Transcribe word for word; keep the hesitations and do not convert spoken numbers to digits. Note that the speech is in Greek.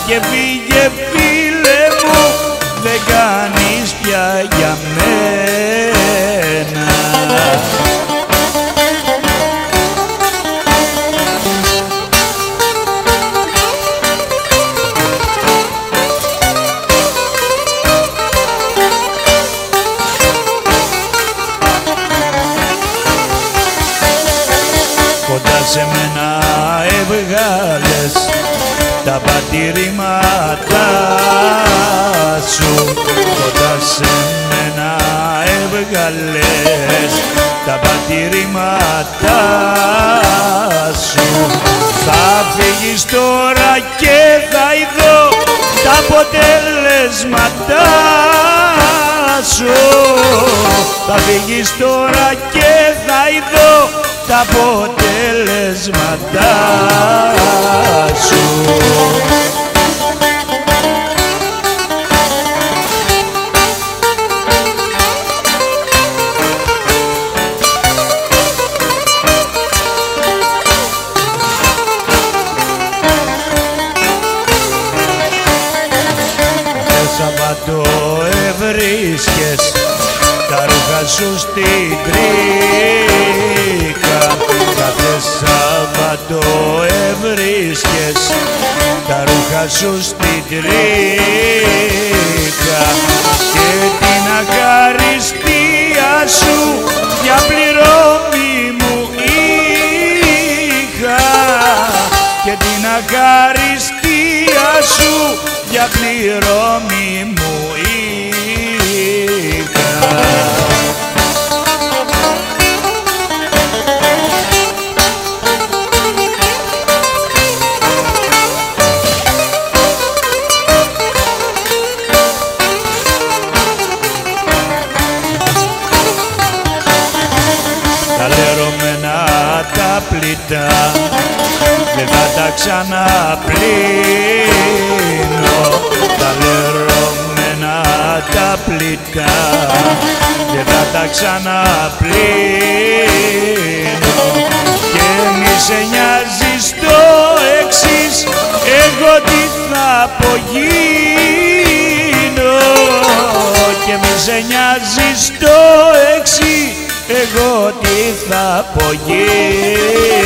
και φύγε φίλε μου, δεν κάνεις πια για μένα. Κοντά σε μένα έβγαλες τα πατηρήματά σου, κοντά σε μένα έβγαλες τα πατηρήματά σου. Θα φύγεις τώρα και θα ειδώ τα αποτελέσματά σου. Θα φύγεις τώρα και θα ειδώ τα αποτελέσματά σου. Κάθε Σαββατό ευρίσκες τα ρούχα σου στην τρίκα. Κάθε Σάββατο ευρίσκες τα ρούχα σου στην τρίκα και την ευχαριστία σου για πληρώμη μου είχα, και την ευχαριστία σου για πληρώμη μου είχα. Τα λερωμένα τα πλήτα δεν θα τα ξαναπλύνω. Τα λερωμένα τα πλήτα δεν θα τα ξαναπλύνω. Και μη σε νοιάζει το εξής, εγώ τι θα απογίνω. Και μη σε νοιάζει το εξής, εγώ τι θα απογίνω.